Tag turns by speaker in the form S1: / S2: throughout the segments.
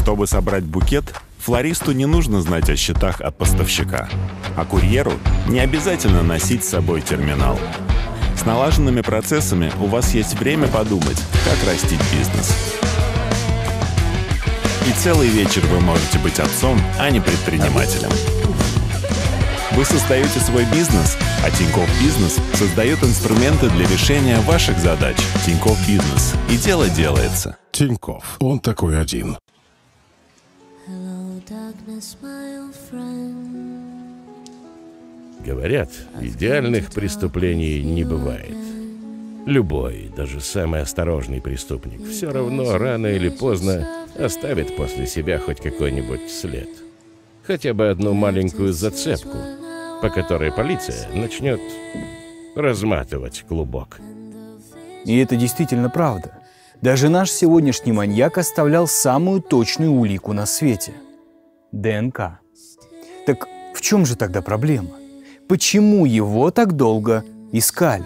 S1: Чтобы собрать букет, флористу не нужно знать о счетах от поставщика, а курьеру не обязательно носить с собой терминал. С налаженными процессами у вас есть время подумать, как растить бизнес. И целый вечер вы можете быть отцом, а не предпринимателем. Вы создаете свой бизнес, а Тинькофф Бизнес создает инструменты для решения ваших задач. Тинькофф Бизнес. И дело делается.
S2: Тинькофф. Он такой один.
S3: Говорят, идеальных преступлений не бывает. Любой, даже самый осторожный преступник, все равно рано или поздно оставит после себя хоть какой-нибудь след. Хотя бы одну маленькую зацепку, по которой полиция начнет разматывать клубок.
S4: И это действительно правда. Даже наш сегодняшний маньяк оставлял самую точную улику на свете – ДНК. Так в чем же тогда проблема? Почему его так долго искали?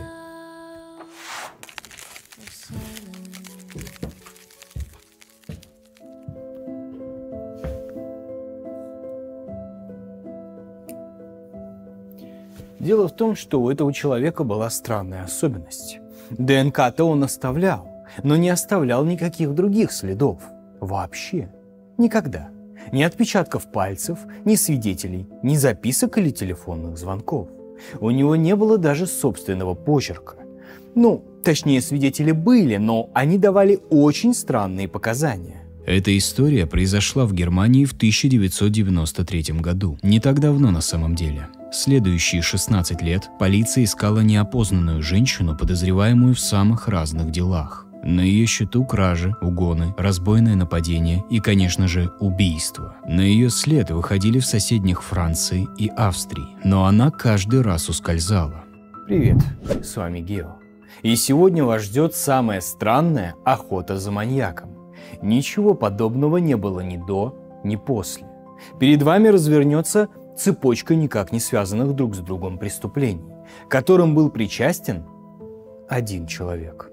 S4: Дело в том, что у этого человека была странная особенность. ДНК-то он оставлял, но не оставлял никаких других следов. Вообще. Никогда. Ни отпечатков пальцев, ни свидетелей, ни записок или телефонных звонков. У него не было даже собственного почерка. Ну, точнее, свидетели были, но они давали очень странные показания.
S5: Эта история произошла в Германии в 1993 году. Не так давно на самом деле. Следующие 16 лет полиция искала неопознанную женщину, подозреваемую в самых разных делах. На ее счету кражи, угоны, разбойное нападение и, конечно же, убийство. На ее след выходили в соседних Франции и Австрии, но она каждый раз ускользала.
S4: Привет, с вами Гео. И сегодня вас ждет самая странная охота за маньяком. Ничего подобного не было ни до, ни после. Перед вами развернется цепочка никак не связанных друг с другом преступлений, к которым был причастен один человек.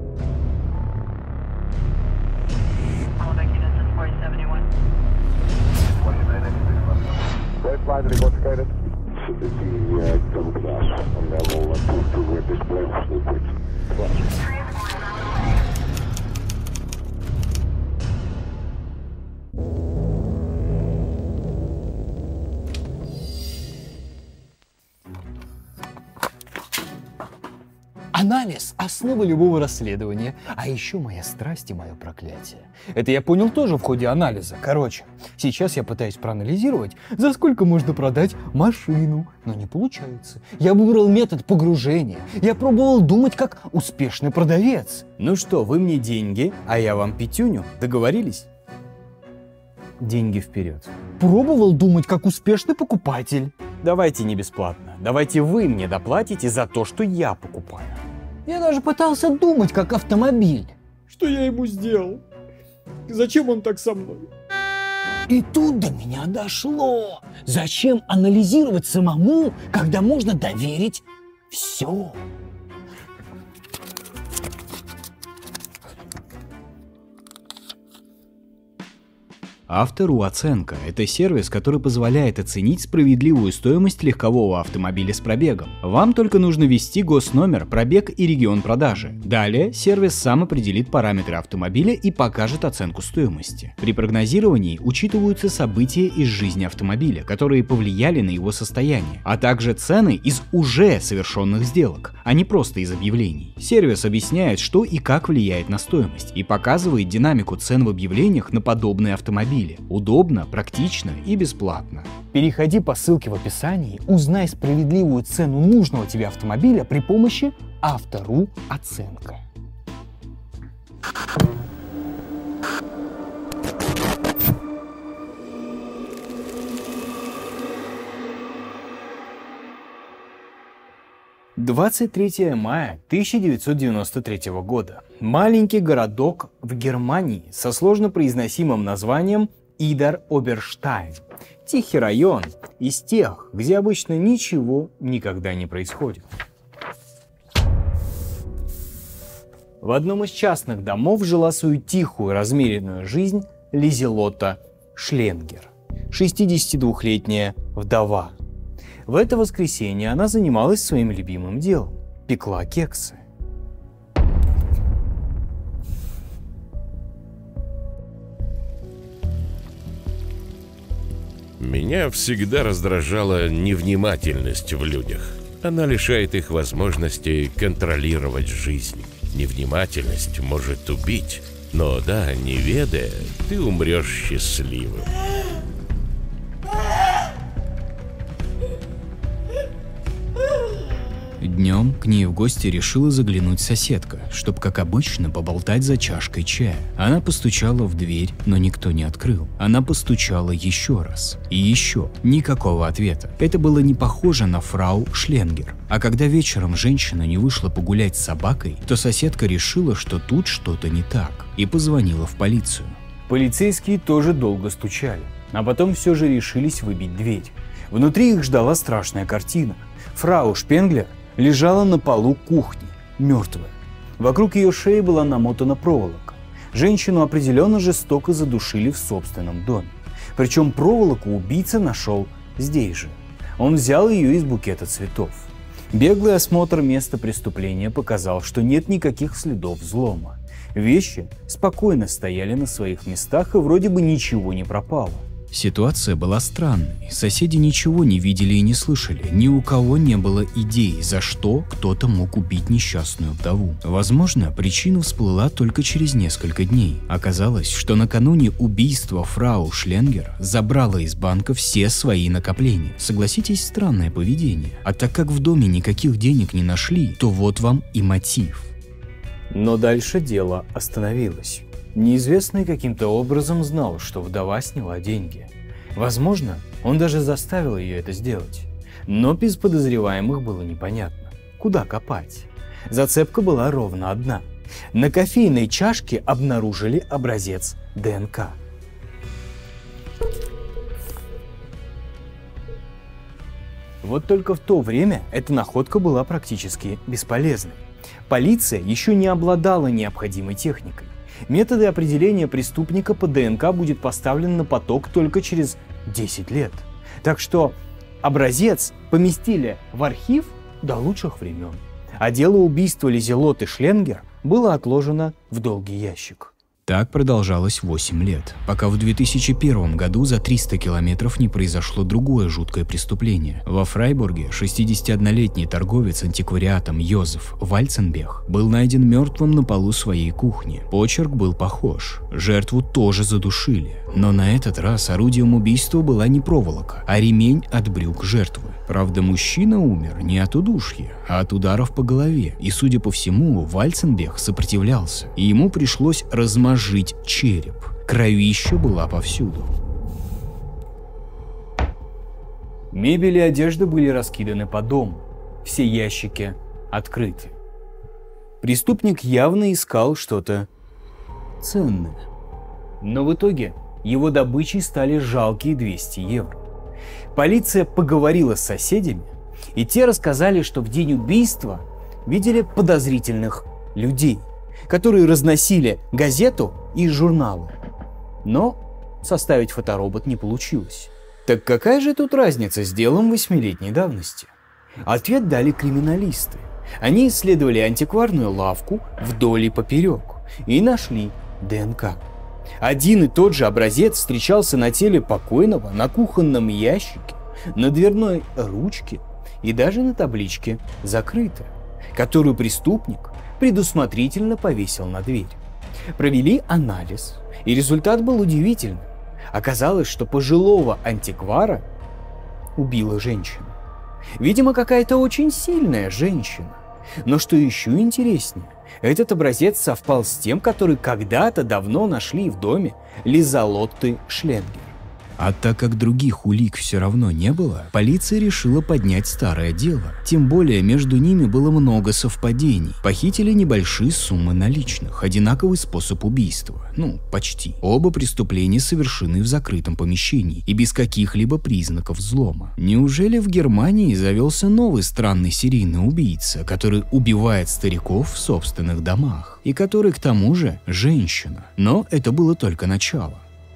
S4: Анализ – основа любого расследования, а еще моя страсть и мое проклятие. Это я понял тоже в ходе анализа. Короче, сейчас я пытаюсь проанализировать, за сколько можно продать машину, но не получается. Я выбрал метод погружения, я пробовал думать как успешный продавец. Ну что, вы мне деньги, а я вам пятюню, договорились? Деньги вперед. Пробовал думать как успешный покупатель. Давайте не бесплатно, давайте вы мне доплатите за то, что я покупаю. Я даже пытался думать как автомобиль. Что я ему сделал? Зачем он так со мной? И тут до меня дошло. Зачем анализировать самому, когда можно доверить все?
S5: Авто.ру оценка – это сервис, который позволяет оценить справедливую стоимость легкового автомобиля с пробегом. Вам только нужно ввести госномер, пробег и регион продажи. Далее сервис сам определит параметры автомобиля и покажет оценку стоимости. При прогнозировании учитываются события из жизни автомобиля, которые повлияли на его состояние, а также цены из уже совершенных сделок, а не просто из объявлений. Сервис объясняет, что и как влияет на стоимость, и показывает динамику цен в объявлениях на подобные автомобили. Удобно, практично и бесплатно.
S4: Переходи по ссылке в описании, узнай справедливую цену нужного тебе автомобиля при помощи Авто.ру оценка. «23 мая 1993 года. Маленький городок в Германии со сложно произносимым названием Идер-Оберштайн. Тихий район из тех, где обычно ничего никогда не происходит. В одном из частных домов жила свою тихую, размеренную жизнь Лизелотта Шленгер, 62-летняя вдова. В это воскресенье она занималась своим любимым делом – пекла кексы.
S3: Меня всегда раздражала невнимательность в людях. Она лишает их возможности контролировать жизнь. Невнимательность может убить, но да, не ведая, ты умрешь счастливым.
S5: Днем к ней в гости решила заглянуть соседка, чтобы, как обычно, поболтать за чашкой чая. Она постучала в дверь, но никто не открыл. Она постучала еще раз. И еще. Никакого ответа. Это было не похоже на фрау Шленгер. А когда вечером женщина не вышла погулять с собакой, то соседка решила, что тут что-то не так, и позвонила в полицию.
S4: Полицейские тоже долго стучали, а потом все же решились выбить дверь. Внутри их ждала страшная картина. Фрау Шпенглер лежала на полу кухни, мертвая. Вокруг ее шеи была намотана проволока. Женщину определенно жестоко задушили в собственном доме. Причем проволоку убийца нашел здесь же. Он взял ее из букета цветов. Беглый осмотр места преступления показал, что нет никаких следов взлома. Вещи спокойно стояли на своих местах, и вроде бы ничего не пропало.
S5: Ситуация была странной. Соседи ничего не видели и не слышали. Ни у кого не было идей, за что кто-то мог убить несчастную вдову. Возможно, причина всплыла только через несколько дней. Оказалось, что накануне убийства фрау Шленгер забрала из банка все свои накопления. Согласитесь, странное поведение. А так как в доме никаких денег не нашли, то вот вам и мотив.
S4: Но дальше дело остановилось. Неизвестный каким-то образом знал, что вдова сняла деньги. Возможно, он даже заставил ее это сделать. Но без подозреваемых было непонятно, куда копать. Зацепка была ровно одна. На кофейной чашке обнаружили образец ДНК. Вот только в то время эта находка была практически бесполезной. Полиция еще не обладала необходимой техникой. Методы определения преступника по ДНК будет поставлен на поток только через 10 лет. Так что образец поместили в архив до лучших времен. А дело убийства Лизелотты Шленгер было отложено в долгий ящик.
S5: Так продолжалось 8 лет, пока в 2001 году за 300 километров не произошло другое жуткое преступление. Во Фрайбурге 61-летний торговец антиквариатом Йозеф Вальценбех был найден мертвым на полу своей кухни. Почерк был похож. Жертву тоже задушили. Но на этот раз орудием убийства была не проволока, а ремень от брюк жертвы. Правда, мужчина умер не от удушья, а от ударов по голове. И, судя по всему, Вальценбех сопротивлялся, и ему пришлось размозжить череп. Кровища была повсюду.
S4: Мебель и одежда были раскиданы по дому. Все ящики открыты. Преступник явно искал что-то ценное. Но в итоге его добычей стали жалкие 200 евро. Полиция поговорила с соседями, и те рассказали, что в день убийства видели подозрительных людей, которые разносили газету и журналы. Но составить фоторобот не получилось. Так какая же тут разница с делом 8-летней давности? Ответ дали криминалисты. Они исследовали антикварную лавку вдоль и поперек и нашли ДНК. Один и тот же образец встречался на теле покойного, на кухонном ящике, на дверной ручке и даже на табличке «Закрыто», которую преступник предусмотрительно повесил на дверь. Провели анализ, и результат был удивительным. Оказалось, что пожилого антиквара убила женщина. Видимо, какая-то очень сильная женщина. Но что еще интереснее, этот образец совпал с тем, который когда-то давно нашли в доме Лизелотты Шленгер.
S5: А так как других улик все равно не было, полиция решила поднять старое дело. Тем более между ними было много совпадений. Похитили небольшие суммы наличных, одинаковый способ убийства. Ну, почти. Оба преступления совершены в закрытом помещении и без каких-либо признаков взлома. Неужели в Германии завелся новый странный серийный убийца, который убивает стариков в собственных домах? И который, к тому же, женщина. Но это было только начало.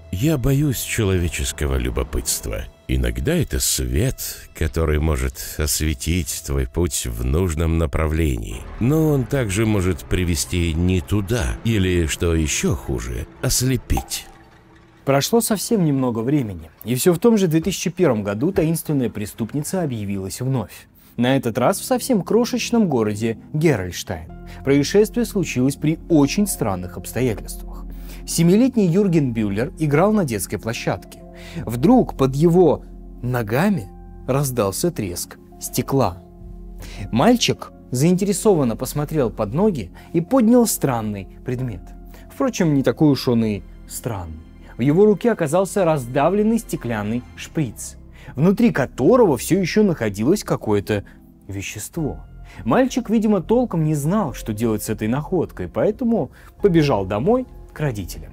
S3: Я боюсь человеческого любопытства. Иногда это свет, который может осветить твой путь в нужном направлении. Но он также может привести не туда, или, что еще хуже, ослепить.
S4: Прошло совсем немного времени, и все в том же 2001 году таинственная преступница объявилась вновь. На этот раз в совсем крошечном городе Герольдштайн. Происшествие случилось при очень странных обстоятельствах. 7-летний Юрген Бюллер играл на детской площадке. Вдруг под его ногами раздался треск стекла. Мальчик заинтересованно посмотрел под ноги и поднял странный предмет. Впрочем, не такой уж он и странный. В его руке оказался раздавленный стеклянный шприц, внутри которого все еще находилось какое-то вещество. Мальчик, видимо, толком не знал, что делать с этой находкой, поэтому побежал домой к родителям.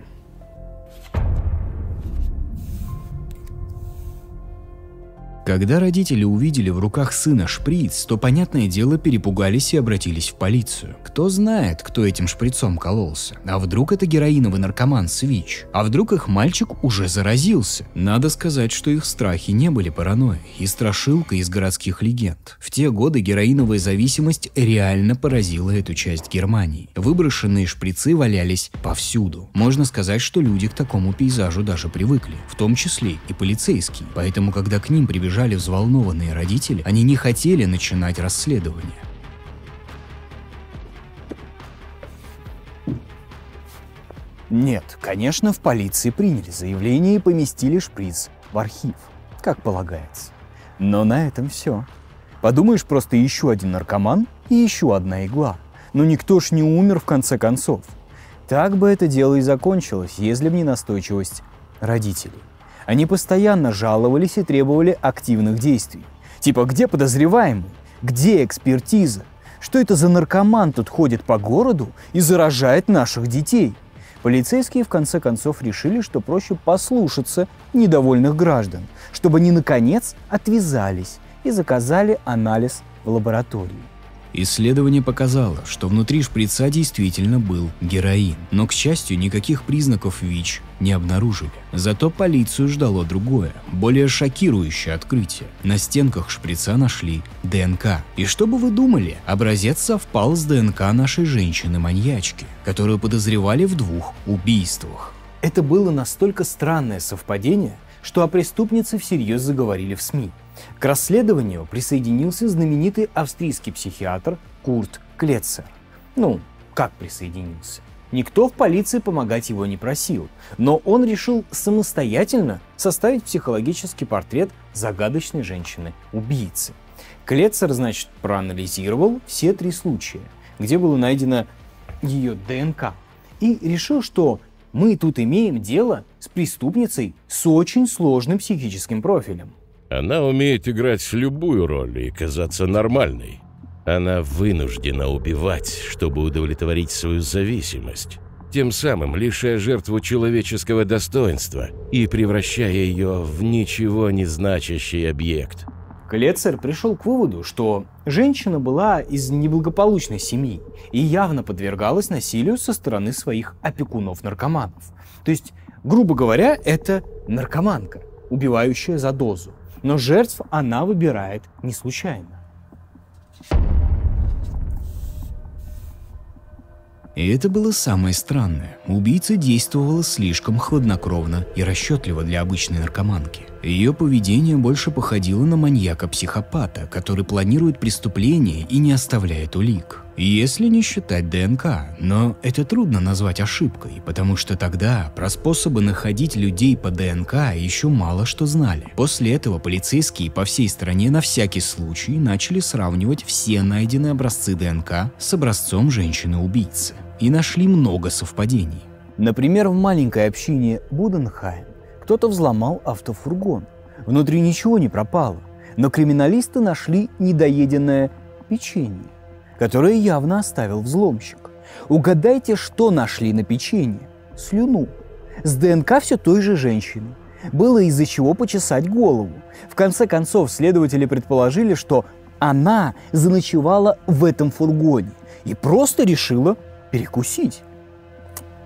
S5: Когда родители увидели в руках сына шприц, то, понятное дело, перепугались и обратились в полицию. Кто знает, кто этим шприцом кололся. А вдруг это героиновый наркоман Свич? А вдруг их мальчик уже заразился? Надо сказать, что их страхи не были паранойей и страшилкой из городских легенд. В те годы героиновая зависимость реально поразила эту часть Германии. Выброшенные шприцы валялись повсюду. Можно сказать, что люди к такому пейзажу даже привыкли, в том числе и полицейские. Поэтому, когда к ним прибежали взволнованные родители, они не хотели начинать расследование.
S4: Нет, конечно, в полиции приняли заявление и поместили шприц в архив, как полагается. Но на этом все. Подумаешь, просто еще один наркоман и еще одна игла. Но никто ж не умер в конце концов. Так бы это дело и закончилось, если бы не настойчивость родителей. Они постоянно жаловались и требовали активных действий. Типа, где подозреваемый? Где экспертиза? Что это за наркоман тут ходит по городу и заражает наших детей? Полицейские в конце концов решили, что проще послушаться недовольных граждан, чтобы они наконец отвязались и заказали анализ в лаборатории.
S5: Исследование показало, что внутри шприца действительно был героин, но, к счастью, никаких признаков ВИЧ не обнаружили. Зато полицию ждало другое, более шокирующее открытие. На стенках шприца нашли ДНК. И что бы вы думали, образец совпал с ДНК нашей женщины-маньячки, которую подозревали в 2 убийствах.
S4: Это было настолько странное совпадение, что о преступнице всерьез заговорили в СМИ. К расследованию присоединился знаменитый австрийский психиатр Курт Клетцер. Ну, как присоединился? Никто в полиции помогать его не просил, но он решил самостоятельно составить психологический портрет загадочной женщины-убийцы. Клетцер, значит, проанализировал все 3 случая, где было найдено ее ДНК, и решил, что мы тут имеем дело с преступницей с очень сложным психическим профилем.
S3: Она умеет играть любую роль и казаться нормальной. Она вынуждена убивать, чтобы удовлетворить свою зависимость, тем самым лишая жертву человеческого достоинства и превращая ее в ничего не значащий объект.
S4: Клетцер пришел к выводу, что женщина была из неблагополучной семьи и явно подвергалась насилию со стороны своих опекунов-наркоманов. То есть, грубо говоря, это наркоманка, убивающая за дозу. Но жертв она выбирает не случайно.
S5: И это было самое странное. Убийца действовала слишком хладнокровно и расчетливо для обычной наркоманки. Ее поведение больше походило на маньяка-психопата, который планирует преступление и не оставляет улик. Если не считать ДНК, но это трудно назвать ошибкой, потому что тогда про способы находить людей по ДНК еще мало что знали. После этого полицейские по всей стране на всякий случай начали сравнивать все найденные образцы ДНК с образцом женщины-убийцы. И нашли много совпадений.
S4: Например, в маленькой общине Буденхайм кто-то взломал автофургон. Внутри ничего не пропало, но криминалисты нашли недоеденное печенье, которое явно оставил взломщик. Угадайте, что нашли на печенье? Слюну. С ДНК все той же женщины. Было из-за чего почесать голову. В конце концов, следователи предположили, что она заночевала в этом фургоне и просто решила перекусить.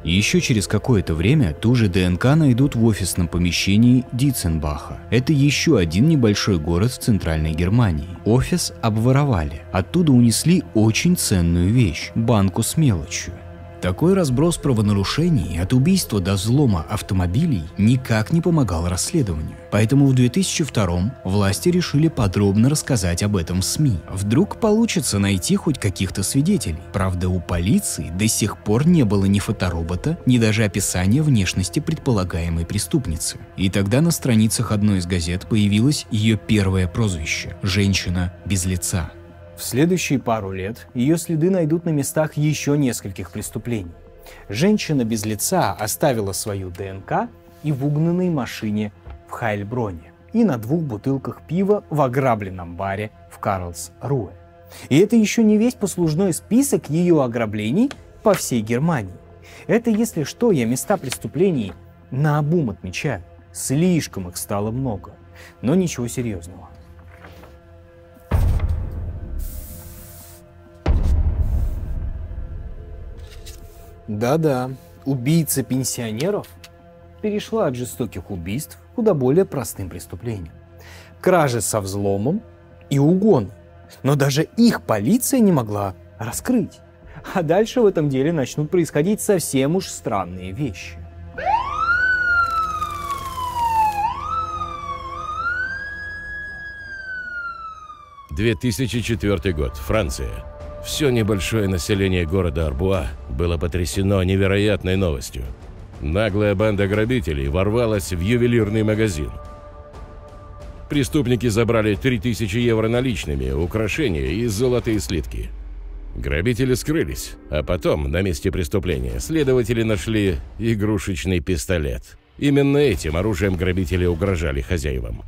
S5: Еще через какое-то время ту же ДНК найдут в офисном помещении Дитценбаха. Это еще один небольшой город в центральной Германии. Офис обворовали. Оттуда унесли очень ценную вещь – банку с мелочью. Такой разброс правонарушений от убийства до взлома автомобилей никак не помогал расследованию. Поэтому в 2002-м власти решили подробно рассказать об этом в СМИ. Вдруг получится найти хоть каких-то свидетелей. Правда, у полиции до сих пор не было ни фоторобота, ни даже описания внешности предполагаемой преступницы. И тогда на страницах одной из газет появилось ее первое прозвище – «Женщина без лица».
S4: В следующие пару лет ее следы найдут на местах еще нескольких преступлений. Женщина без лица оставила свою ДНК и в угнанной машине в Хайльброне, и на 2 бутылках пива в ограбленном баре в Карлсруэ. И это еще не весь послужной список ее ограблений по всей Германии. Это, если что, я места преступлений наобум отмечаю. Слишком их стало много, но ничего серьезного. Да-да, убийца пенсионеров перешла от жестоких убийств к куда более простым преступлениям. Кражи со взломом и угоны. Но даже их полиция не могла раскрыть. А дальше в этом деле начнут происходить совсем уж странные вещи.
S3: — 2004 год. Франция. Все небольшое население города Арбуа было потрясено невероятной новостью. Наглая банда грабителей ворвалась в ювелирный магазин. Преступники забрали 3000 евро наличными, украшения и золотые слитки. Грабители скрылись, а потом на месте преступления следователи нашли игрушечный пистолет. Именно этим оружием грабители угрожали хозяевам.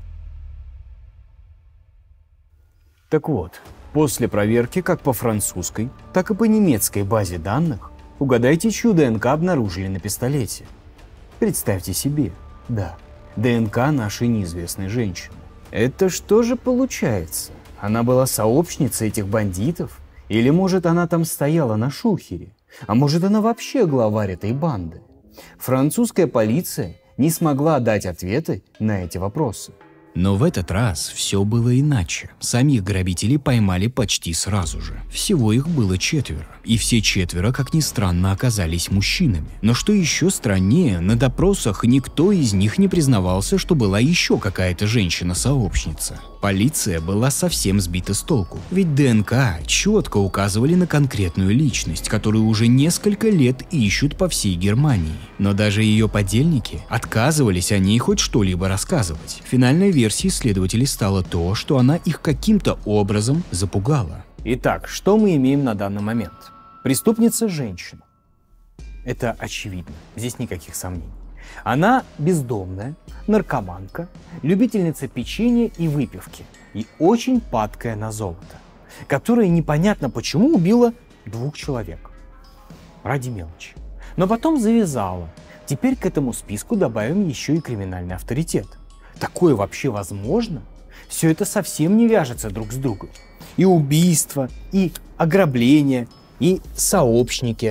S4: Так вот, после проверки как по французской, так и по немецкой базе данных, угадайте, чью ДНК обнаружили на пистолете. Представьте себе, да, ДНК нашей неизвестной женщины. Это что же получается? Она была сообщницей этих бандитов? Или, может, она там стояла на шухере? А может, она вообще главарь этой банды? Французская полиция не смогла дать ответы на эти вопросы.
S5: Но в этот раз все было иначе. Самих грабителей поймали почти сразу же. Всего их было 4. И все 4, как ни странно, оказались мужчинами. Но что еще страннее, на допросах никто из них не признавался, что была еще какая-то женщина-сообщница. Полиция была совсем сбита с толку. Ведь ДНК четко указывали на конкретную личность, которую уже несколько лет ищут по всей Германии. Но даже ее подельники отказывались о ней хоть что-либо рассказывать. Финальной версией следователей стало то, что она их каким-то образом запугала.
S4: Итак, что мы имеем на данный момент? Преступница – женщина. Это очевидно, здесь никаких сомнений. Она бездомная, наркоманка, любительница печенья и выпивки и очень падкая на золото, которая непонятно почему убила 2 человек. Ради мелочи. Но потом завязала. Теперь к этому списку добавим еще и криминальный авторитет. Такое вообще возможно? Все это совсем не вяжется друг с другом. И убийство, и ограбление, и сообщники.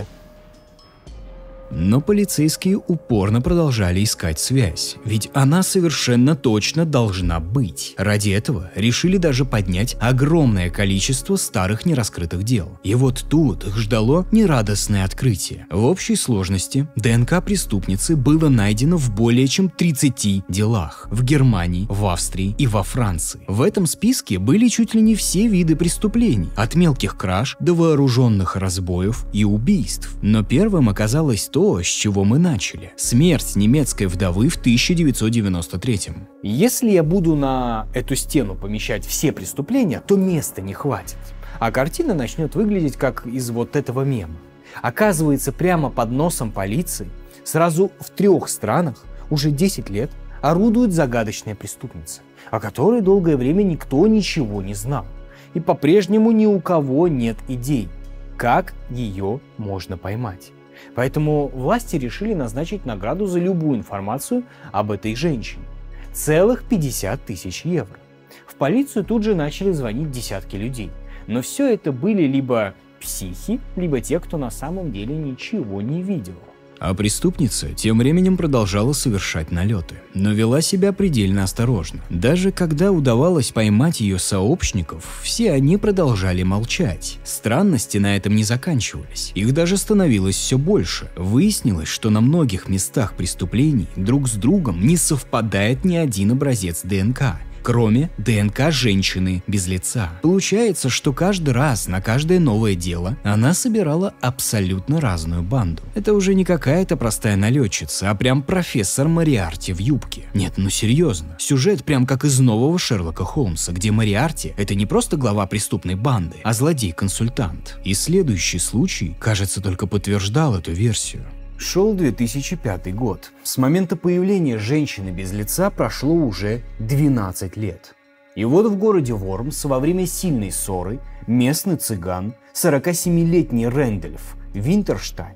S5: Но полицейские упорно продолжали искать связь, ведь она совершенно точно должна быть. Ради этого решили даже поднять огромное количество старых нераскрытых дел. И вот тут их ждало нерадостное открытие. В общей сложности ДНК преступницы было найдено в более чем 30 делах в Германии, в Австрии и во Франции. В этом списке были чуть ли не все виды преступлений, от мелких краж до вооруженных разбоев и убийств. Но первым оказалось то, с чего мы начали. Смерть немецкой вдовы в 1993-м.
S4: Если я буду на эту стену помещать все преступления, то места не хватит. А картина начнет выглядеть как из вот этого мема. Оказывается, прямо под носом полиции сразу в 3 странах уже 10 лет орудует загадочная преступница, о которой долгое время никто ничего не знал. И по-прежнему ни у кого нет идей, как ее можно поймать. Поэтому власти решили назначить награду за любую информацию об этой женщине. Целых 50 тысяч евро. В полицию тут же начали звонить десятки людей. Но все это были либо психи, либо те, кто на самом деле ничего не видел.
S5: А преступница тем временем продолжала совершать налеты, но вела себя предельно осторожно. Даже когда удавалось поймать ее сообщников, все они продолжали молчать. Странности на этом не заканчивались, их даже становилось все больше. Выяснилось, что на многих местах преступлений друг с другом не совпадает ни один образец ДНК, кроме ДНК женщины без лица. Получается, что каждый раз на каждое новое дело она собирала абсолютно разную банду. Это уже не какая-то простая налетчица, а прям профессор Мориарти в юбке. Нет, ну серьезно. Сюжет прям как из нового Шерлока Холмса, где Мориарти — это не просто глава преступной банды, а злодей-консультант. И следующий случай, кажется, только подтверждал эту версию. Шел 2005 год. С момента появления женщины без лица прошло уже 12 лет. И вот в городе Вормс во время сильной ссоры местный цыган, 47-летний Рэндольф Винтерштайн,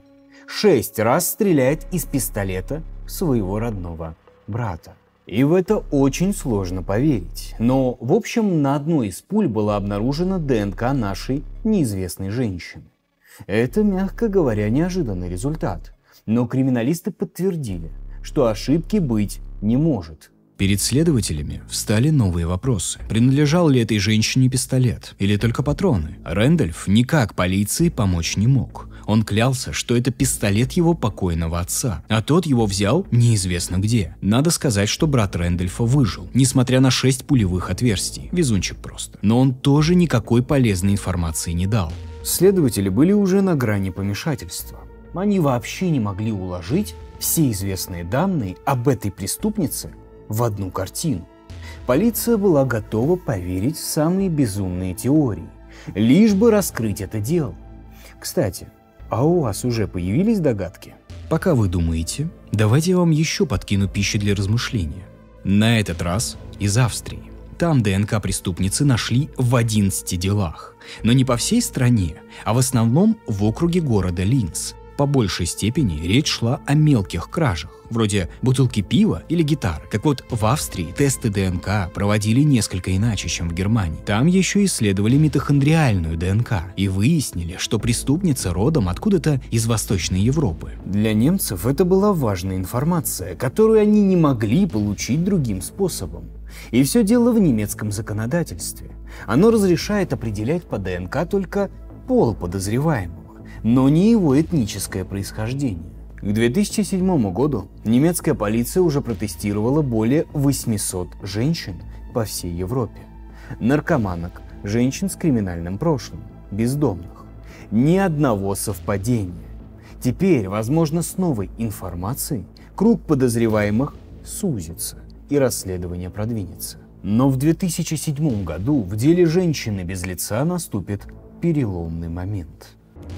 S5: 6 раз стреляет из пистолета своего родного брата. И в это очень сложно поверить. Но, в общем, на одной из пуль была обнаружена ДНК нашей неизвестной женщины. Это, мягко говоря, неожиданный результат. Но криминалисты подтвердили, что ошибки быть не может. Перед следователями встали новые вопросы. Принадлежал ли этой женщине пистолет или только патроны? Рэндольф никак полиции помочь не мог. Он клялся, что это пистолет его покойного отца, а тот его взял неизвестно где. Надо сказать, что брат Рэндольфа выжил, несмотря на 6 пулевых отверстий. Везунчик просто. Но он тоже никакой полезной информации не дал. Следователи были уже на грани помешательства. Они вообще не могли уложить все известные данные об этой преступнице в одну картину. Полиция была готова поверить в самые безумные теории, лишь бы раскрыть это дело. Кстати, а у вас уже появились догадки? Пока вы думаете, давайте я вам еще подкину пищи для размышления. На этот раз из Австрии. Там ДНК преступницы нашли в 11 делах, но не по всей стране, а в основном в округе города Линц. По большей степени речь шла о мелких кражах, вроде бутылки пива или гитары. Так вот, в Австрии тесты ДНК проводили несколько иначе, чем в Германии. Там еще исследовали митохондриальную ДНК и выяснили, что преступница родом откуда-то из Восточной Европы. Для немцев это была важная информация, которую они не могли получить другим способом. И все дело в немецком законодательстве. Оно разрешает определять по ДНК только пол подозреваемого, но не его этническое происхождение. К 2007 году немецкая полиция уже протестировала более 800 женщин по всей Европе. Наркоманок, женщин с криминальным прошлым, бездомных. Ни одного совпадения. Теперь, возможно, с новой информацией круг подозреваемых сузится и расследование продвинется. Но в 2007 году в деле женщины без лица наступит переломный момент.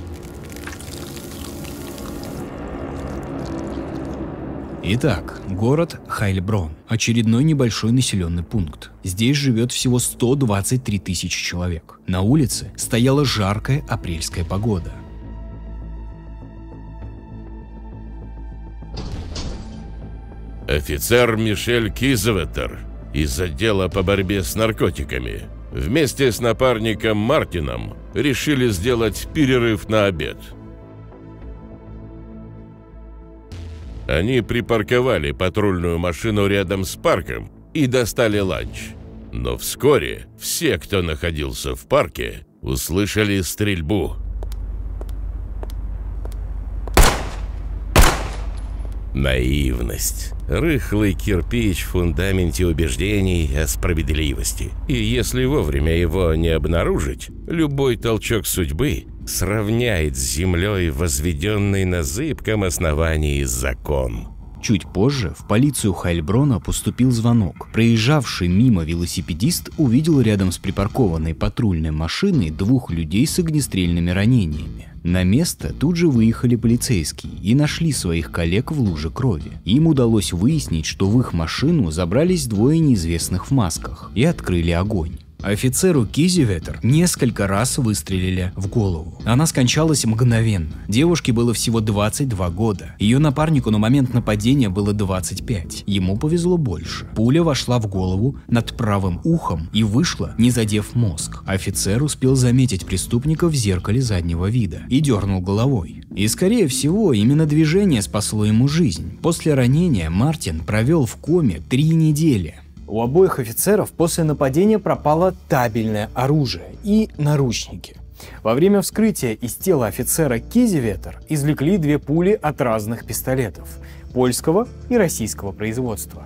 S5: Итак, город Хайльброн. Очередной небольшой населенный пункт. Здесь живет всего 123 тысячи человек. На улице стояла жаркая апрельская погода.
S3: Офицер Мишель Кизветер из отдела по борьбе с наркотиками вместе с напарником Мартином решили сделать перерыв на обед. Они припарковали патрульную машину рядом с парком и достали ланч. Но вскоре все, кто находился в парке, услышали стрельбу. Наивность. Рыхлый кирпич в фундаменте убеждений о справедливости. И если вовремя его не обнаружить, любой толчок судьбы сравняет с землей, возведенный на зыбком основании закон.
S5: Чуть позже в полицию Хайльброна поступил звонок. Проезжавший мимо велосипедист увидел рядом с припаркованной патрульной машиной 2 людей с огнестрельными ранениями. На место тут же выехали полицейские и нашли своих коллег в луже крови. Им удалось выяснить, что в их машину забрались 2 неизвестных в масках и открыли огонь. Офицеру Кизеветер несколько раз выстрелили в голову. Она скончалась мгновенно. Девушке было всего 22 года. Ее напарнику на момент нападения было 25. Ему повезло больше. Пуля вошла в голову над правым ухом и вышла, не задев мозг. Офицер успел заметить преступника в зеркале заднего вида и дернул головой. И скорее всего, именно движение спасло ему жизнь. После ранения Мартин провел в коме 3 недели.
S4: У обоих офицеров после нападения пропало табельное оружие и наручники. Во время вскрытия из тела офицера Кизеветер извлекли 2 пули от разных пистолетов – польского и российского производства.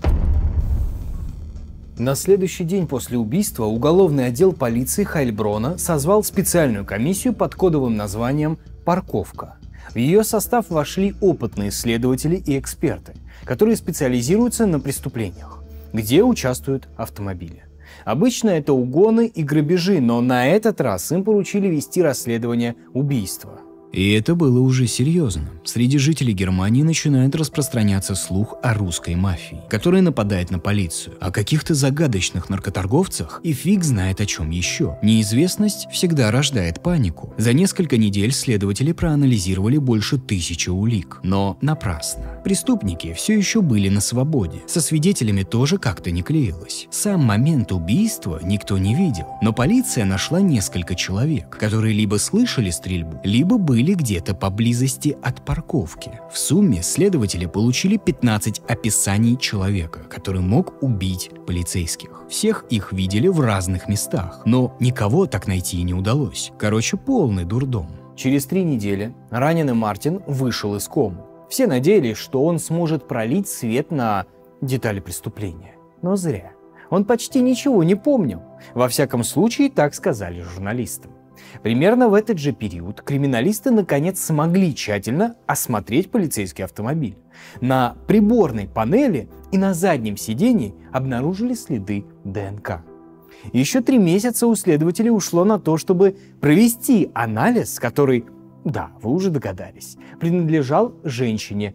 S4: На следующий день после убийства уголовный отдел полиции Хайльброна созвал специальную комиссию под кодовым названием «Парковка». В ее состав вошли опытные следователи и эксперты, которые специализируются на преступлениях, где участвуют автомобили. Обычно это угоны и грабежи, но на этот раз им поручили вести расследование убийства.
S5: И это было уже серьезно. Среди жителей Германии начинает распространяться слух о русской мафии, которая нападает на полицию, о каких-то загадочных наркоторговцах и фиг знает о чем еще. Неизвестность всегда рождает панику. За несколько недель следователи проанализировали больше 1000 улик. Но напрасно. Преступники все еще были на свободе. Со свидетелями тоже как-то не клеилось. Сам момент убийства никто не видел. Но полиция нашла несколько человек, которые либо слышали стрельбу, либо были где-то поблизости от парковки. В сумме следователи получили 15 описаний человека, который мог убить полицейских. Всех их видели в разных местах, но никого так найти и не удалось. Короче, полный дурдом.
S4: Через 3 недели раненый Мартин вышел из комы. Все надеялись, что он сможет пролить свет на детали преступления. Но зря. Он почти ничего не помнил. Во всяком случае, так сказали журналистам. Примерно в этот же период криминалисты наконец смогли тщательно осмотреть полицейский автомобиль. На приборной панели и на заднем сидении обнаружили следы ДНК. Еще 3 месяца у следователей ушло на то, чтобы провести анализ, который, да, вы уже догадались, принадлежал женщине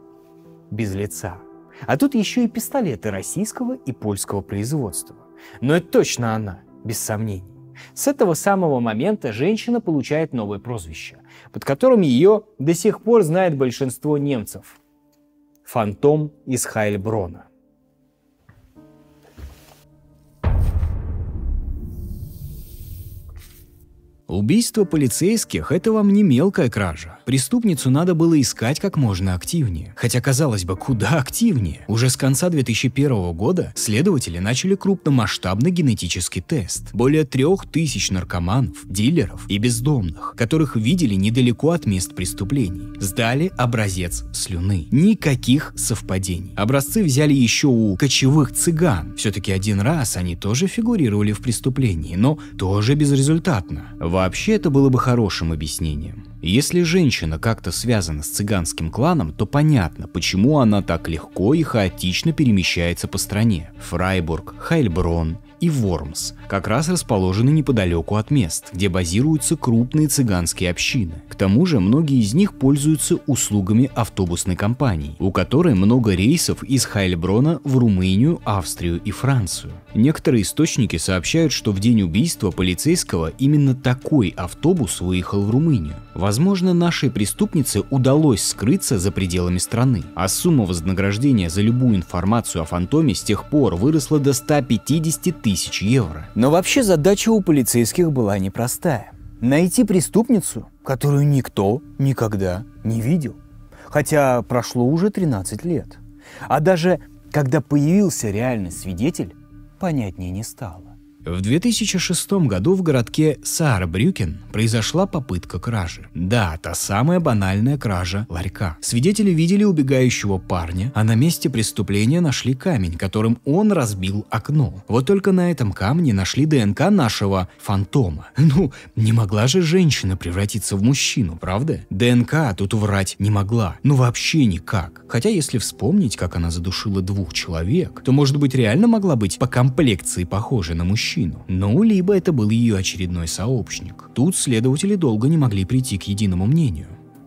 S4: без лица. А тут еще и пистолеты российского и польского производства. Но это точно она, без сомнений. С этого самого момента женщина получает новое прозвище, под которым ее до сих пор знает большинство немцев – «Фантом из Хайльброна».
S5: Убийство полицейских – это вам не мелкая кража. Преступницу надо было искать как можно активнее. Хотя, казалось бы, куда активнее. Уже с конца 2001 года следователи начали крупномасштабный генетический тест. Более 3000 наркоманов, дилеров и бездомных, которых видели недалеко от мест преступлений. Сдали образец слюны. Никаких совпадений. Образцы взяли еще у кочевых цыган. Все-таки один раз они тоже фигурировали в преступлении, но тоже безрезультатно. Вообще это было бы хорошим объяснением. Если женщина как-то связана с цыганским кланом, то понятно, почему она так легко и хаотично перемещается по стране. Фрайбург, Хайльброн и Вормс как раз расположены неподалеку от мест, где базируются крупные цыганские общины. К тому же многие из них пользуются услугами автобусной компании, у которой много рейсов из Хайльброна в Румынию, Австрию и Францию. Некоторые источники сообщают, что в день убийства полицейского именно такой автобус выехал в Румынию. Возможно, нашей преступнице удалось скрыться за пределами страны, а сумма вознаграждения за любую информацию о фантоме с тех пор выросла до 150 тысяч евро.
S4: Но вообще задача у полицейских была непростая. Найти преступницу, которую никто никогда не видел. Хотя прошло уже 13 лет. А даже когда появился реальный свидетель, понятнее не стало.
S5: В 2006 году в городке Саарбрюкен произошла попытка кражи. Да, та самая банальная кража ларька. Свидетели видели убегающего парня, а на месте преступления нашли камень, которым он разбил окно. Вот только на этом камне нашли ДНК нашего фантома. Ну, не могла же женщина превратиться в мужчину, правда? ДНК тут врать не могла. Ну вообще никак. Хотя если вспомнить, как она задушила 2 человек, то, может быть, реально могла быть по комплекции похожа на мужчину. Ну, либо это был ее очередной сообщник. Тут следователи долго не могли прийти к единому мнению.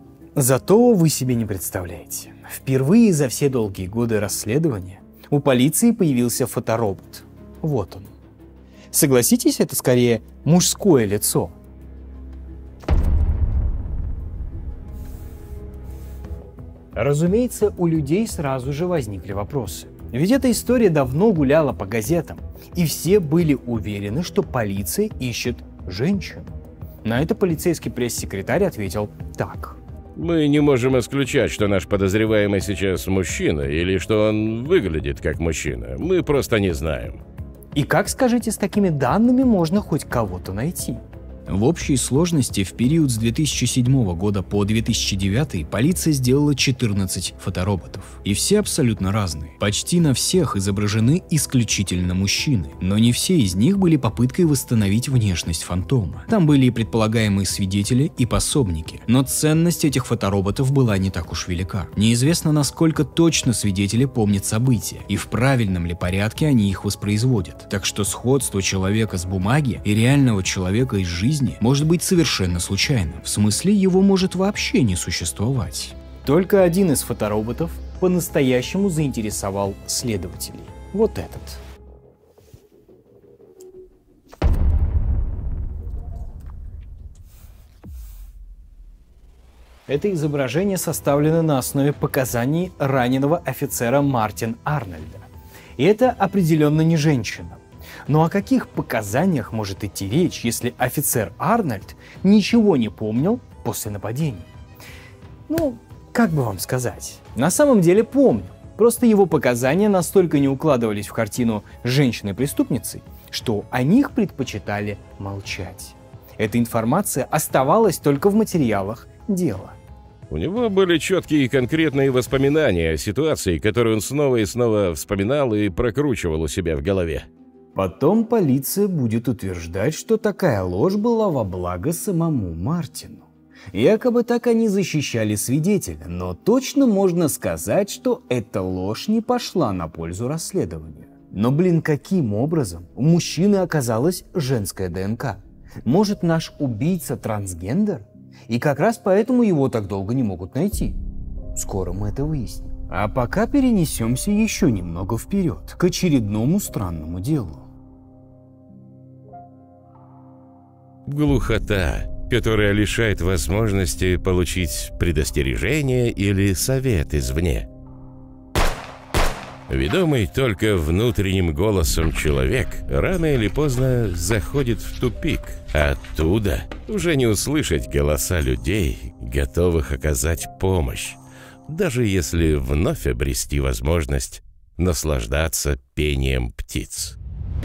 S4: Зато вы себе не представляете. Впервые за все долгие годы расследования у полиции появился фоторобот. Вот он. Согласитесь, это скорее мужское лицо. Разумеется, у людей сразу же возникли вопросы. Ведь эта история давно гуляла по газетам, и все были уверены, что полиция ищет женщину. На это полицейский пресс-секретарь ответил так.
S3: Мы не можем исключать, что наш подозреваемый сейчас мужчина, или что он выглядит как мужчина. Мы просто не знаем.
S4: И как, скажите, с такими данными можно хоть кого-то найти?
S5: В общей сложности в период с 2007 года по 2009 полиция сделала 14 фотороботов. И все абсолютно разные. Почти на всех изображены исключительно мужчины. Но не все из них были попыткой восстановить внешность фантома. Там были и предполагаемые свидетели, и пособники. Но ценность этих фотороботов была не так уж велика. Неизвестно, насколько точно свидетели помнят события, и в правильном ли порядке они их воспроизводят. Так что сходство человека с бумаги и реального человека из жизни может быть совершенно случайным. В смысле, его может вообще не существовать.
S4: Только один из фотороботов по-настоящему заинтересовал следователей. Вот этот. Это изображение составлено на основе показаний раненого офицера Мартин Арнольда. И это определенно не женщина. Но о каких показаниях может идти речь, если офицер Арнольд ничего не помнил после нападения? Ну, как бы вам сказать? На самом деле помнил. Просто его показания настолько не укладывались в картину женщины-преступницы, что о них предпочитали молчать. Эта информация оставалась только в материалах дела.
S3: У него были четкие и конкретные воспоминания о ситуации, которую он снова и снова вспоминал и прокручивал у себя в голове.
S4: Потом полиция будет утверждать, что такая ложь была во благо самому Мартину. Якобы так они защищали свидетеля, но точно можно сказать, что эта ложь не пошла на пользу расследованию. Но, каким образом у мужчины оказалась женская ДНК? Может, наш убийца трансгендер? И как раз поэтому его так долго не могут найти. Скоро мы это выясним. А пока перенесемся еще немного вперед, к очередному странному делу.
S3: Глухота, которая лишает возможности получить предостережение или совет извне. Ведомый только внутренним голосом человек рано или поздно заходит в тупик. Оттуда уже не услышать голоса людей, готовых оказать помощь, даже если вновь обрести возможность наслаждаться пением птиц.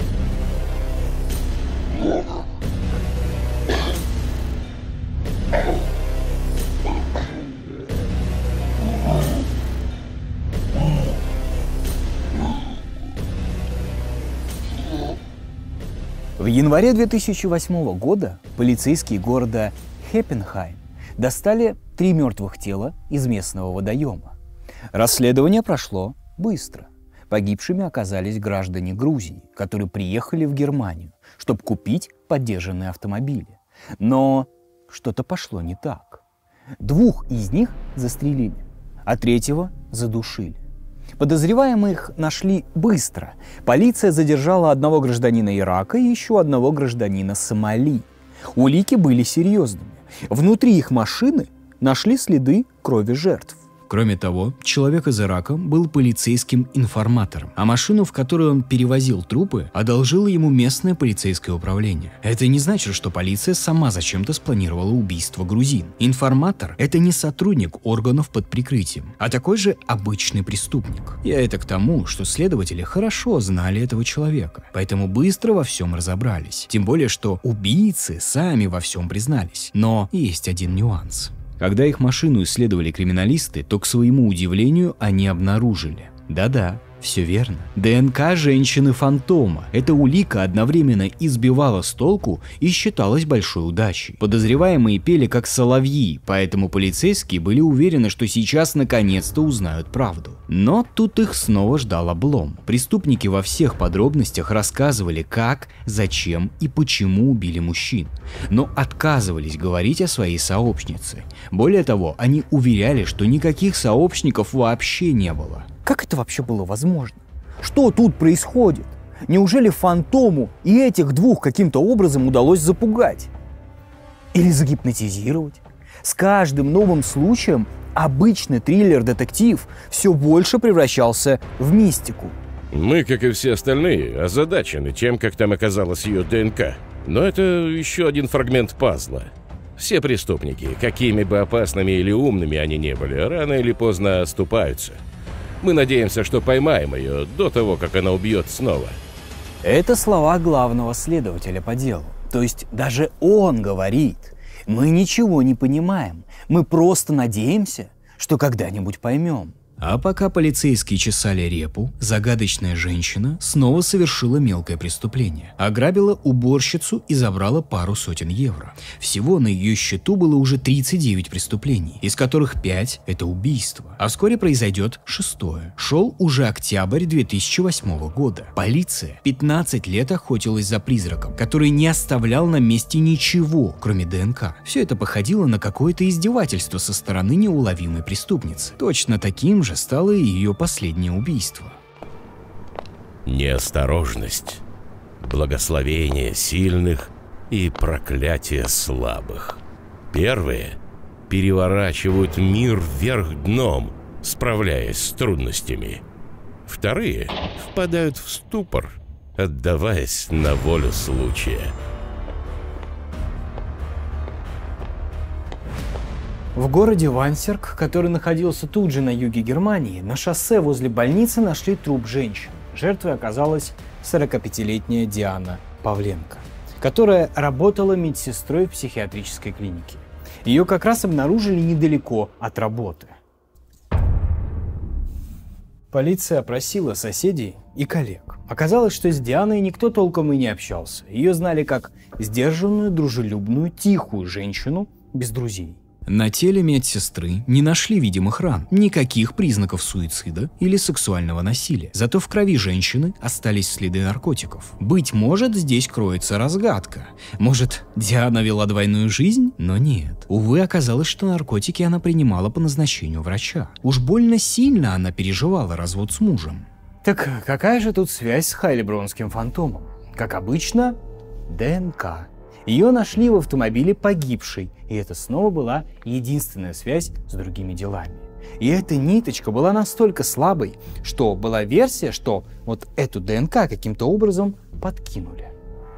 S4: В январе 2008 года полицейские города Хеппенхайм достали 3 мертвых тела из местного водоема. Расследование прошло быстро. Погибшими оказались граждане Грузии, которые приехали в Германию, чтобы купить подержанные автомобили. Но что-то пошло не так. 2 из них застрелили, а 3-го задушили. Подозреваемых нашли быстро. Полиция задержала 1 гражданина Ирака и еще 1 гражданина Сомали. Улики были серьезными. Внутри их машины нашли следы крови жертв.
S5: Кроме того, человек из Ирака был полицейским информатором, а машину, в которой он перевозил трупы, одолжило ему местное полицейское управление. Это не значит, что полиция сама зачем-то спланировала убийство грузин. Информатор – это не сотрудник органов под прикрытием, а такой же обычный преступник. Я это к тому, что следователи хорошо знали этого человека, поэтому быстро во всем разобрались. Тем более, что убийцы сами во всем признались. Но есть один нюанс. Когда их машину исследовали криминалисты, то, к своему удивлению, они обнаружили. Да-да, все верно. ДНК женщины-фантома. Эта улика одновременно избивала с толку и считалась большой удачей. Подозреваемые пели как соловьи, поэтому полицейские были уверены, что сейчас наконец-то узнают правду. Но тут их снова ждал облом. Преступники во всех подробностях рассказывали, как, зачем и почему убили мужчин, но отказывались говорить о своей сообщнице. Более того, они уверяли, что никаких сообщников вообще не было.
S4: Как это вообще было возможно? Что тут происходит? Неужели Фантому и этих двух каким-то образом удалось запугать? Или загипнотизировать? С каждым новым случаем обычный триллер-детектив все больше превращался в мистику.
S3: Мы, как и все остальные, озадачены тем, как там оказалась ее ДНК. Но это еще один фрагмент пазла. Все преступники, какими бы опасными или умными они ни были, рано или поздно оступаются. Мы надеемся, что поймаем ее до того, как она убьет снова.
S4: Это слова главного следователя по делу. То есть даже он говорит: мы ничего не понимаем, мы просто надеемся, что когда-нибудь поймем.
S5: А пока полицейские чесали репу, загадочная женщина снова совершила мелкое преступление. Ограбила уборщицу и забрала пару сотен евро. Всего на ее счету было уже 39 преступлений, из которых 5 – это убийство. А вскоре произойдет 6-е. Шел уже октябрь 2008 года. Полиция 15 лет охотилась за призраком, который не оставлял на месте ничего, кроме ДНК. Все это походило на какое-то издевательство со стороны неуловимой преступницы. Точно таким же стало и ее последнее убийство.
S3: Неосторожность, благословение сильных и проклятие слабых. Первые переворачивают мир вверх дном, справляясь с трудностями. Вторые впадают в ступор, отдаваясь на волю случая.
S4: В городе Вансерк, который находился тут же на юге Германии, на шоссе возле больницы нашли труп женщины. Жертвой оказалась 45-летняя Диана Павленко, которая работала медсестрой в психиатрической клинике. Ее как раз обнаружили недалеко от работы. Полиция опросила соседей и коллег. Оказалось, что с Дианой никто толком и не общался. Ее знали как сдержанную, дружелюбную, тихую женщину без друзей.
S5: На теле медсестры не нашли видимых ран, никаких признаков суицида или сексуального насилия. Зато в крови женщины остались следы наркотиков. Быть может, здесь кроется разгадка. Может, Диана вела двойную жизнь? Но нет. Увы, оказалось, что наркотики она принимала по назначению врача. Уж больно сильно она переживала развод с мужем.
S4: Так какая же тут связь с Хайлибронским фантомом? Как обычно, ДНК. Ее нашли в автомобиле погибшей, и это снова была единственная связь с другими делами. И эта ниточка была настолько слабой, что была версия, что вот эту ДНК каким-то образом подкинули.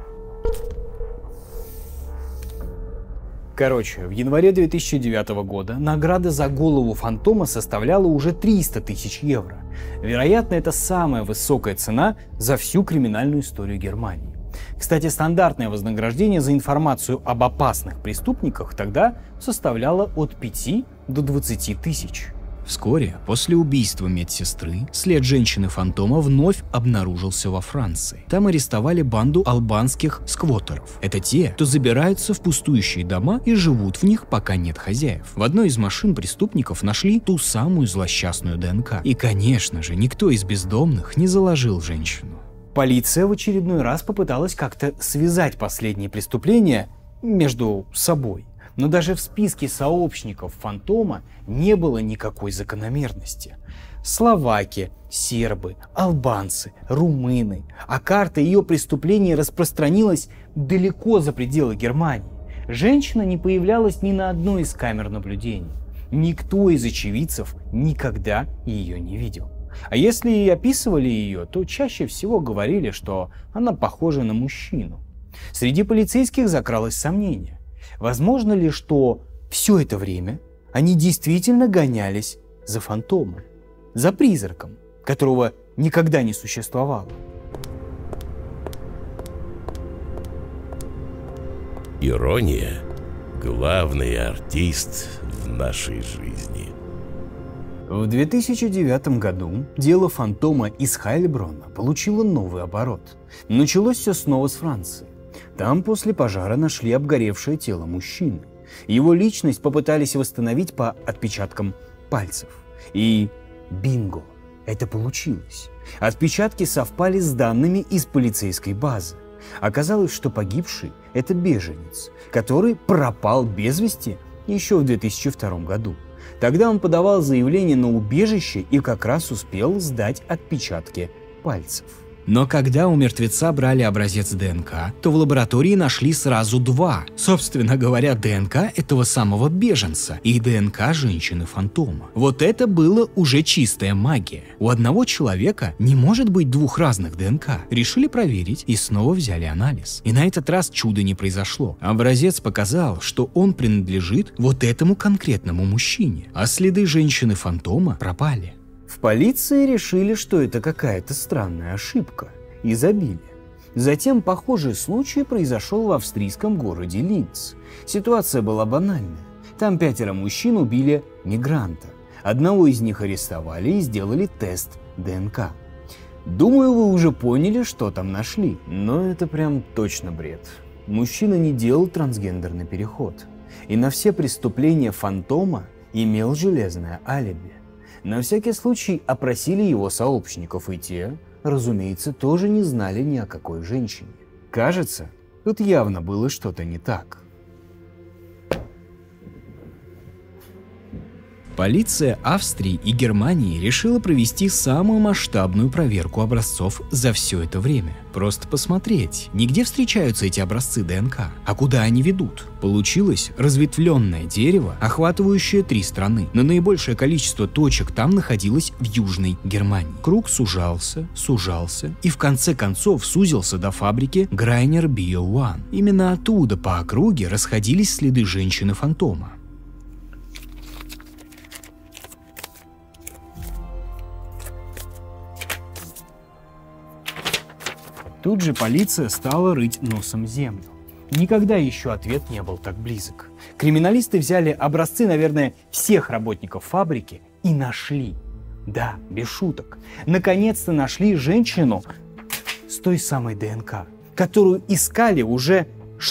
S4: Короче, в январе 2009 года награда за голову фантома составляла уже 300 тысяч евро. Вероятно, это самая высокая цена за всю криминальную историю Германии. Кстати, стандартное вознаграждение за информацию об опасных преступниках тогда составляло от 5 до 20 тысяч.
S5: Вскоре после убийства медсестры след женщины-фантома вновь обнаружился во Франции. Там арестовали банду албанских сквоттеров. Это те, кто забираются в пустующие дома и живут в них, пока нет хозяев. В одной из машин преступников нашли ту самую злосчастную ДНК. И, конечно же, никто из бездомных не заложил женщину.
S4: Полиция в очередной раз попыталась как-то связать последние преступления между собой. Но даже в списке сообщников фантома не было никакой закономерности. Словаки, сербы, албанцы, румыны. А карта ее преступлений распространилась далеко за пределы Германии. Женщина не появлялась ни на одной из камер наблюдения. Никто из очевидцев никогда ее не видел. А если и описывали ее, то чаще всего говорили, что она похожа на мужчину. Среди полицейских закралось сомнение. Возможно ли, что все это время они действительно гонялись за фантомом, за призраком, которого никогда не существовало?
S3: Ирония – главный артист в нашей жизни.
S4: В 2009 году дело фантома из Хайлиброна получило новый оборот. Началось все снова с Франции. Там после пожара нашли обгоревшее тело мужчины. Его личность попытались восстановить по отпечаткам пальцев. И бинго! Это получилось. Отпечатки совпали с данными из полицейской базы. Оказалось, что погибший – это беженец, который пропал без вести еще в 2002 году. Тогда он подавал заявление на убежище и как раз успел сдать отпечатки пальцев.
S5: Но когда у мертвеца брали образец ДНК, то в лаборатории нашли сразу 2. Собственно говоря, ДНК этого самого беженца и ДНК женщины-фантома. Вот это было уже чистая магия. У одного человека не может быть 2 разных ДНК. Решили проверить и снова взяли анализ. И на этот раз чудо не произошло. Образец показал, что он принадлежит вот этому конкретному мужчине, а следы женщины-фантома пропали.
S4: В полиции решили, что это какая-то странная ошибка и забили. Затем похожий случай произошел в австрийском городе Линц. Ситуация была банальная. Там 5 мужчин убили мигранта. Одного из них арестовали и сделали тест ДНК. Думаю, вы уже поняли, что там нашли, но это прям точно бред. Мужчина не делал трансгендерный переход. И на все преступления фантома имел железное алиби. На всякий случай опросили его сообщников, и те, разумеется, тоже не знали ни о какой женщине. Кажется, тут явно было что-то не так.
S5: Полиция Австрии и Германии решила провести самую масштабную проверку образцов за все это время. Просто посмотреть, не где встречаются эти образцы ДНК, а куда они ведут. Получилось разветвленное дерево, охватывающее 3 страны, но наибольшее количество точек там находилось в Южной Германии. Круг сужался и в конце концов сузился до фабрики Greiner Bio One. Именно оттуда по округе расходились следы женщины-фантома.
S4: Тут же полиция стала рыть носом землю. Никогда еще ответ не был так близок. Криминалисты взяли образцы, наверное, всех работников фабрики и нашли. Да, без шуток. Наконец-то нашли женщину с той самой ДНК, которую искали уже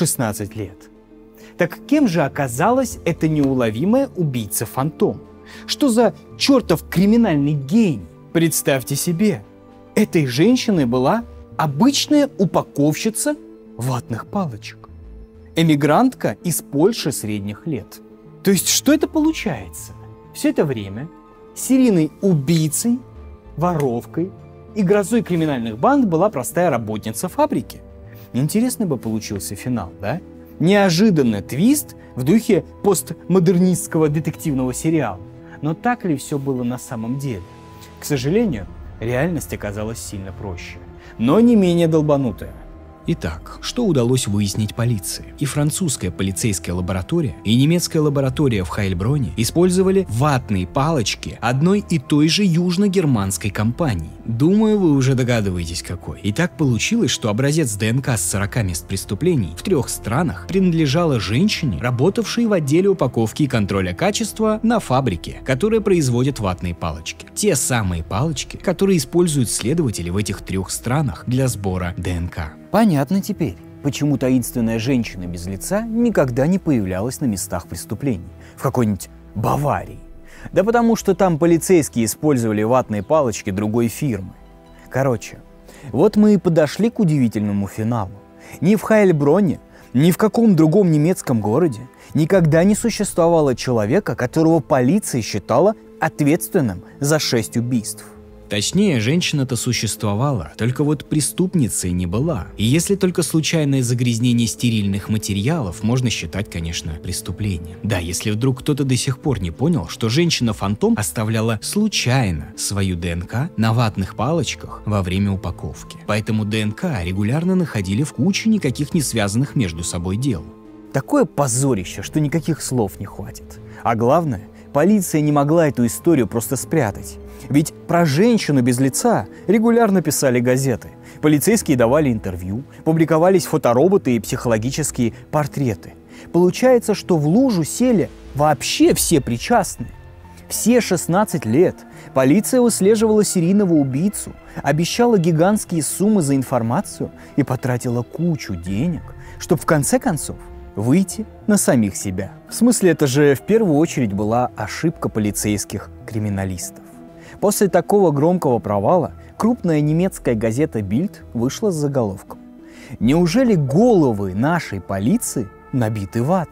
S4: 16 лет. Так кем же оказалась эта неуловимая убийца-фантом? Что за чертов криминальный гений? Представьте себе, этой женщиной была обычная упаковщица ватных палочек. Эмигрантка из Польши средних лет. То есть что это получается? Все это время серийной убийцей, воровкой и грозой криминальных банд была простая работница фабрики. Интересный бы получился финал, да? Неожиданный твист в духе постмодернистского детективного сериала. Но так ли все было на самом деле? К сожалению, реальность оказалась сильно проще, но не менее долбанутая.
S5: Итак, что удалось выяснить полиции? И французская полицейская лаборатория, и немецкая лаборатория в Хейльброне использовали ватные палочки одной и той же южно-германской компании. Думаю, вы уже догадываетесь, какой. И так получилось, что образец ДНК с 40 мест преступлений в 3 странах принадлежала женщине, работавшей в отделе упаковки и контроля качества на фабрике, которая производит ватные палочки. Те самые палочки, которые используют следователи в этих 3 странах для сбора ДНК.
S4: Понятно теперь, почему таинственная женщина без лица никогда не появлялась на местах преступлений, в какой-нибудь Баварии. Да потому что там полицейские использовали ватные палочки другой фирмы. Короче, вот мы и подошли к удивительному финалу. Ни в Хейльброне, ни в каком другом немецком городе никогда не существовало человека, которого полиция считала ответственным за 6 убийств.
S5: Точнее, женщина-то существовала, только вот преступницей не была. И если только случайное загрязнение стерильных материалов можно считать, конечно, преступлением. Да, если вдруг кто-то до сих пор не понял, что женщина-фантом оставляла случайно свою ДНК на ватных палочках во время упаковки. Поэтому ДНК регулярно находили в куче никаких не связанных между собой дел.
S4: Такое позорище, что никаких слов не хватит. А главное, полиция не могла эту историю просто спрятать. Ведь про женщину без лица регулярно писали газеты. Полицейские давали интервью, публиковались фотороботы и психологические портреты. Получается, что в лужу сели вообще все причастные. Все 16 лет полиция выслеживала серийного убийцу, обещала гигантские суммы за информацию и потратила кучу денег, чтобы в конце концов выйти на самих себя. В смысле, это же в первую очередь была ошибка полицейских криминалистов. После такого громкого провала крупная немецкая газета Bild вышла с заголовком: «Неужели головы нашей полиции набиты ватой?»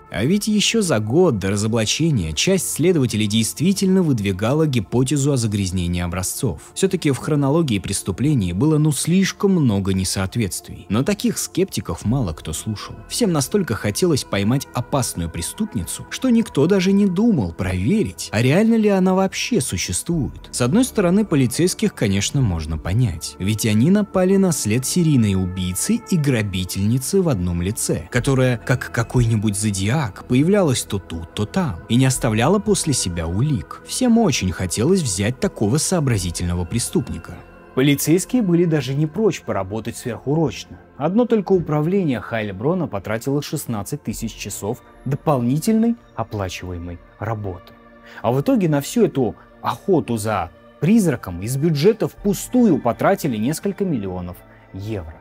S5: А ведь еще за год до разоблачения часть следователей действительно выдвигала гипотезу о загрязнении образцов. Все-таки в хронологии преступлений было слишком много несоответствий. Но таких скептиков мало кто слушал. Всем настолько хотелось поймать опасную преступницу, что никто даже не думал проверить, а реально ли она вообще существует. С одной стороны, полицейских, конечно, можно понять. Ведь они напали на след серийной убийцы и грабительницы в одном лице, которая, как какой-нибудь зодиак, появлялась то тут, то там и не оставляла после себя улик. Всем очень хотелось взять такого сообразительного преступника.
S4: Полицейские были даже не прочь поработать сверхурочно. Одно только управление Хайльброна потратило 16 тысяч часов дополнительной оплачиваемой работы. А в итоге на всю эту охоту за призраком из бюджета впустую потратили несколько миллионов евро.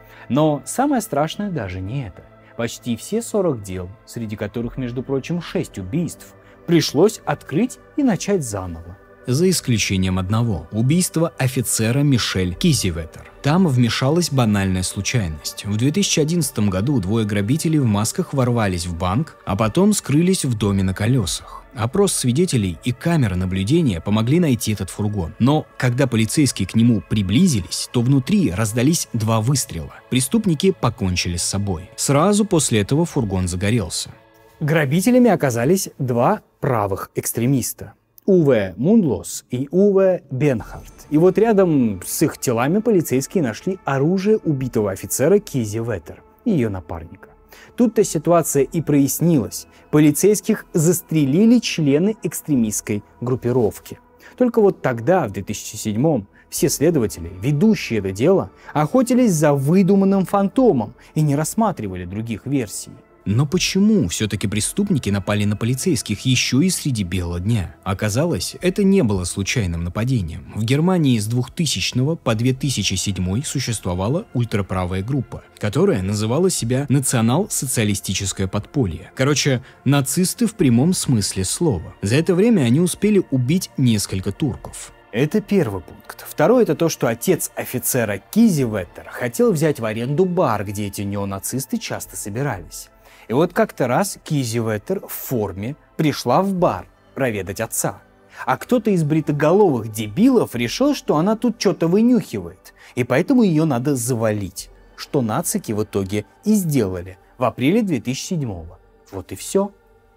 S4: Но самое страшное даже не это. Почти все 40 дел, среди которых, между прочим, 6 убийств, пришлось открыть и начать заново.
S5: За исключением одного – убийства офицера Мишель Кизиветтер. Там вмешалась банальная случайность. В 2011 году двое грабителей в масках ворвались в банк, а потом скрылись в доме на колесах. Опрос свидетелей и камеры наблюдения помогли найти этот фургон. Но когда полицейские к нему приблизились, то внутри раздались 2 выстрела. Преступники покончили с собой. Сразу после этого фургон загорелся.
S4: Грабителями оказались 2 правых экстремиста. Уве Мундлос и Уве Бенхарт. И вот рядом с их телами полицейские нашли оружие убитого офицера Кизиветтер и ее напарника. Тут-то ситуация и прояснилась. Полицейских застрелили члены экстремистской группировки. Только вот тогда, в 2007-м, все следователи, ведущие это дело, охотились за выдуманным фантомом и не рассматривали других версий.
S5: Но почему все-таки преступники напали на полицейских еще и среди бела дня? Оказалось, это не было случайным нападением. В Германии с 2000 по 2007 существовала ультраправая группа, которая называла себя «Национал-социалистическое подполье». Короче, нацисты в прямом смысле слова. За это время они успели убить несколько турков.
S4: Это первый пункт. Второй — это то, что отец офицера Кизиветтер хотел взять в аренду бар, где эти неонацисты часто собирались. И вот как-то раз Кизиветтер в форме пришла в бар проведать отца. А кто-то из бритоголовых дебилов решил, что она тут что-то вынюхивает, и поэтому ее надо завалить. Что нацики в итоге и сделали в апреле 2007-го. Вот и все.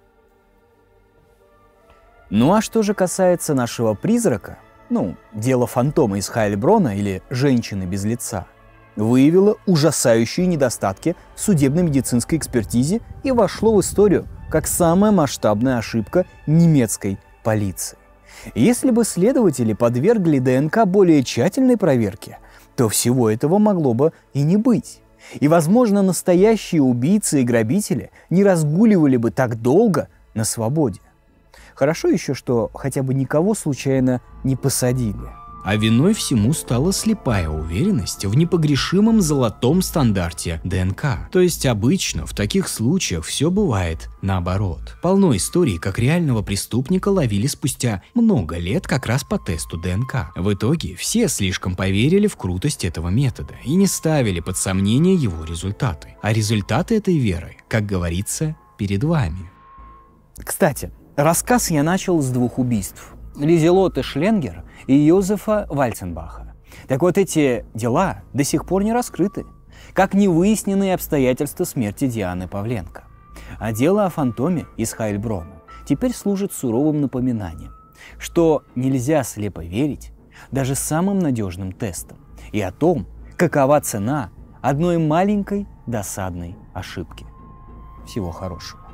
S4: Ну а что же касается нашего призрака, дело фантома из Хайльброна или женщины без лица, выявило ужасающие недостатки в судебно-медицинской экспертизе и вошло в историю как самая масштабная ошибка немецкой полиции. Если бы следователи подвергли ДНК более тщательной проверке, то всего этого могло бы и не быть. И, возможно, настоящие убийцы и грабители не разгуливали бы так долго на свободе. Хорошо еще, что хотя бы никого случайно не посадили.
S5: А виной всему стала слепая уверенность в непогрешимом золотом стандарте ДНК. То есть обычно в таких случаях все бывает наоборот. Полно историй, как реального преступника ловили спустя много лет как раз по тесту ДНК. В итоге все слишком поверили в крутость этого метода и не ставили под сомнение его результаты. А результаты этой веры, как говорится, перед вами.
S4: Кстати, рассказ я начал с 2 убийств. Лизелоты Шленгер и Йозефа Вальценбаха. Так вот, эти дела до сих пор не раскрыты, как невыясненные обстоятельства смерти Дианы Павленко. А дело о фантоме из Хайльброна теперь служит суровым напоминанием, что нельзя слепо верить даже самым надежным тестам и о том, какова цена одной маленькой досадной ошибки. Всего хорошего.